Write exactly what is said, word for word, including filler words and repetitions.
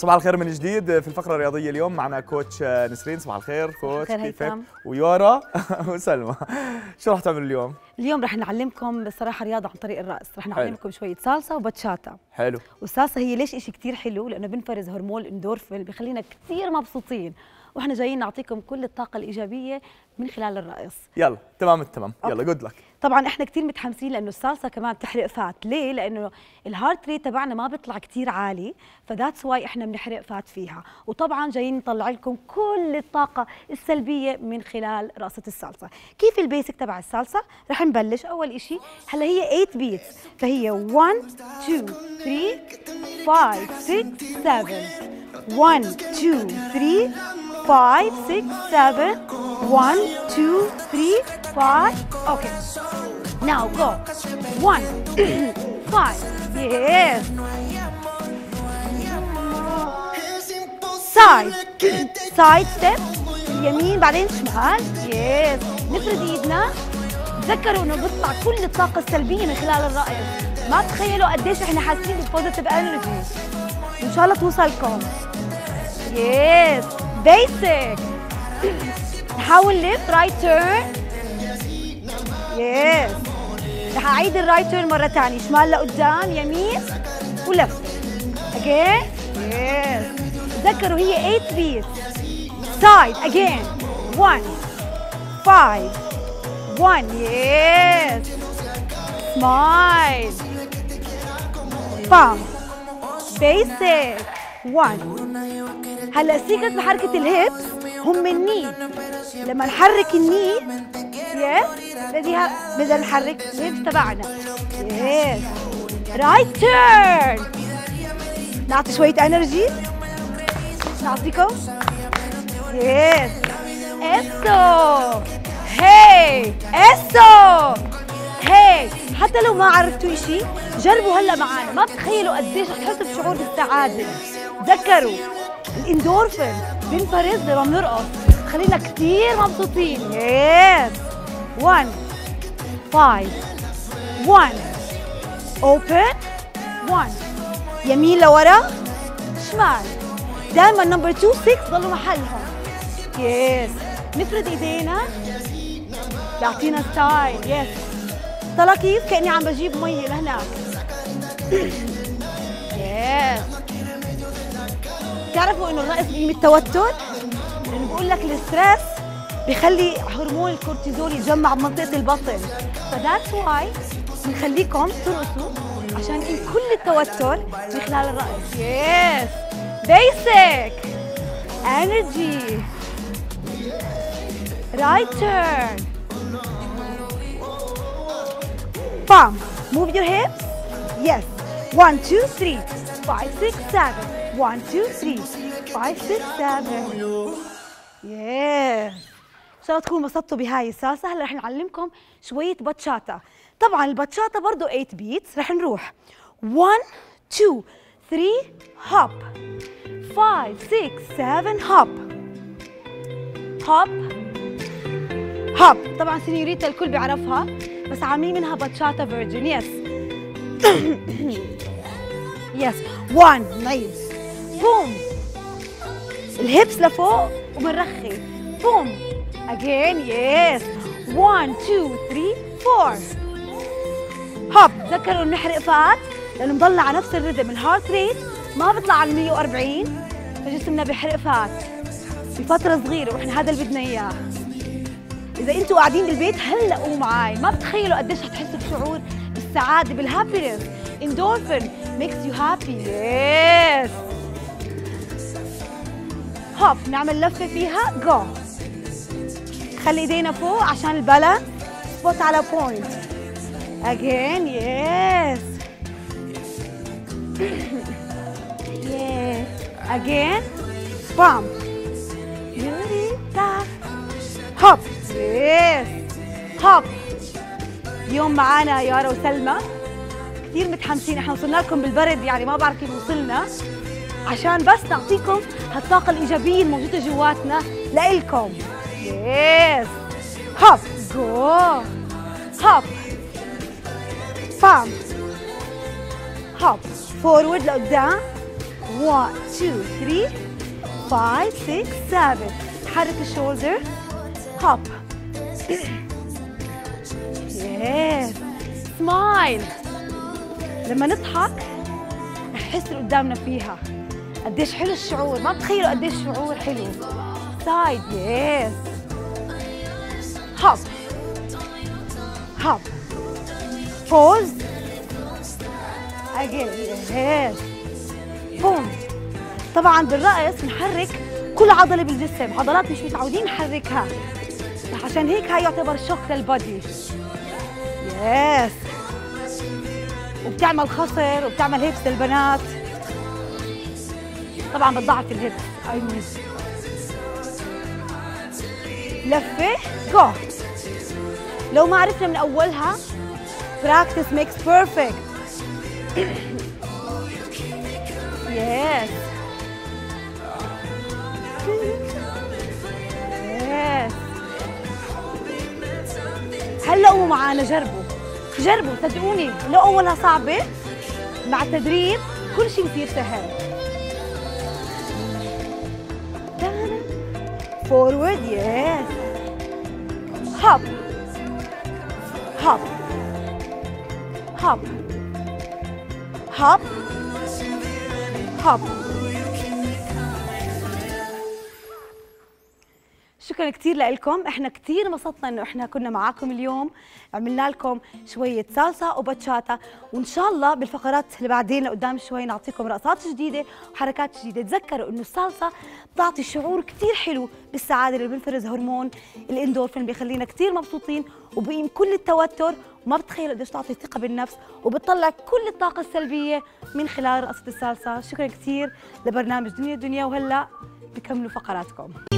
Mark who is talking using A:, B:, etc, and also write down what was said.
A: صباح الخير من جديد في الفقرة الرياضية. اليوم معنا كوتش نسرين. صباح الخير كوتش، كيفك؟ ويورا وسلمى. شو راح تعملوا اليوم؟
B: اليوم راح نعلمكم بصراحة رياضة عن طريق الرأس، راح نعلمكم شوية صالسا وباتشاتا.
A: حلو.
B: والصالسا هي ليش إشي كتير حلو؟ لأنه بنفرز هرمون الاندورفين بخلينا كتير مبسوطين، واحنا جايين نعطيكم كل الطاقة الإيجابية من خلال الرقص.
A: يلا تمام التمام، يلا جود لك.
B: طبعا احنا كثير متحمسين لانه الصالسا كمان بتحرق فات، ليه؟ لانه الهارت ريت تبعنا ما بيطلع كثير عالي، فذاتس واي احنا بنحرق فات فيها، وطبعا جايين نطلع لكم كل الطاقة السلبية من خلال رقصة الصالسا. كيف البيسك تبع الصالسا؟ رح نبلش اول شيء، هلا هي ثمانية بيتس، فهي واحد اثنين ثلاثة خمسة ستة سبعة واحد اثنين ثلاثة خمسة ستة سبعة واحد اثنين ثلاثة خمسة. Okay. Now go. One, five. Yes. Side. Side step. يمين بعدين شمال. Yes. نفرد ايدنا. تذكروا انه بيطلع كل الطاقة السلبية من خلال الرقص. ما تخيلوا قديش احنا حاسين بالبوزيتيف انرجي. ان شاء الله توصلكم. Yes. Basic. نحاول ليفت رايت تيرن. يس. رح اعيد الرايت تيرن مرة ثانية، شمال لقدام، يمين ولفت. اجين. يس. تذكروا هي ثمانية بيس. سايد اجين. واحد خمسة واحد. يس. سمايل. بام. بيسك. واحد. هلا السيكرت بحركة الهيبس هم الني. لما نحرك الني يس بدي بدنا نحرك الهيبس تبعنا. يس. رايت تيرن. نعطي شوية انرجي. نعطيكم. يس. اسو. هي. اسو. هي. حتى لو ما عرفتوا اشي جربوا هلا معنا، ما بتخيلوا قديش بتحسوا بشعور بالسعادة. تذكروا الاندورفين بنفرز لما بنرقص، خلينا كثير مبسوطين. يس. واحد خمسة واحد. اوبن. واحد. يمين لورا شمال. دائما نمبر اثنين ستة ضلوا محلهم. يس. نفرد ايدينا بيعطينا ستايل. يس. طلع كيف؟ كأني عم بجيب مي لهناك. يس. بتعرفوا انه الرقص بيجيب التوتر؟ لانه بقول لك الستريس بخلي هرمون الكورتيزول يتجمع بمنطقه البطن، فذاتس واي بنخليكم ترقصوا عشان يقل كل التوتر من خلال الرقص. يس. بيسك. انرجي. رايت تيرن. بام. موف يور هيبس. يس. واحد اثنين ثلاثة خمسة ستة سبعة. واحد اثنين ثلاثة خمسة ستة سبعة. ياه. ان شاء الله تكونوا انبسطتوا بهاي السالسة. هلا رح نعلمكم شوية باتشاتا. طبعا الباتشاتا برضه ثمانية بيتس. رح نروح واحد اثنين ثلاثة هوب، خمسة ستة سبعة هوب هوب هوب. طبعا سينيوريتا الكل بيعرفها، بس عاملين منها باتشاتا فيرجن. يس. يس. واحد. نايس. بوم. الهيبس لفوق وبنرخي. بوم. اجين. يس. واحد اثنين ثلاثة أربعة. هوب. تذكروا نحرق فات لانه مضلنا على نفس الريتم. الهارت ريت ما بيطلع على مية وأربعين، فجسمنا بيحرق فات بفترة صغيرة، واحنا هذا اللي بدنا اياه. إذا أنتوا قاعدين بالبيت هلا قوموا معي، ما بتخيلوا قديش حتحسوا بشعور بالسعادة بالهابينس. اندورفين ميكس يو هابي. يس. هوب. نعمل لفة فيها. جو. خلي ايدينا فوق عشان البالانس. سبوت على بوينت. اجين. يس. يس. اجين. بام. يوريتا. هوب. يس. هوب. اليوم معانا يارا وسلمى، كثير متحمسين. احنا وصلنا لكم بالبرد، يعني ما بعرف كيف وصلنا، عشان بس نعطيكم هالطاقة الإيجابية الموجودة جواتنا لإلكم. يس. هوب. جو. هوب. بام. هوب. فورورد لقدام. واحد اثنين ثلاثة خمسة ستة سبعة. حرك الشولدر. هوب. يس. سمايل. لما نضحك نحس اللي قدامنا فيها. قديش حلو الشعور، ما بتخيلوا قديش الشعور حلو. سايد. يس. هوب هوب. بوز. اجين. يس. بوم. طبعا بالرقص نحرك كل عضله بالجسم، عضلات مش متعودين نحركها، عشان هيك هاي يعتبر شوك للبادي. يس. وبتعمل خصر وبتعمل هيبس للبنات. طبعا بتضعف الهيبس. اي مين. لفه. جو. لو ما عرفنا من اولها practice makes perfect. يس. يس. هلا قوموا معانا، جربوا جربوا صدقوني، لو اولها صعبه مع التدريب كل شيء بصير سهل. فورورد. يس. هوب هوب هوب هوب هوب. شكرا كثير لكم، احنا كثير انبسطنا انه احنا كنا معاكم اليوم، عملنا لكم شويه سالسا وباتشاتا، وان شاء الله بالفقرات اللي بعدين لقدام شوي نعطيكم رقصات جديده وحركات جديده. تذكروا انه السالسا بتعطي شعور كثير حلو بالسعاده، اللي بنفرز هرمون الاندورفين بيخلينا كثير مبسوطين وبقيم كل التوتر، وما بتخيلوا قديش تعطي ثقه بالنفس وبتطلع كل الطاقه السلبيه من خلال رقصه السالسا. شكرا كثير لبرنامج دنيا دنيا، وهلا بكملوا فقراتكم.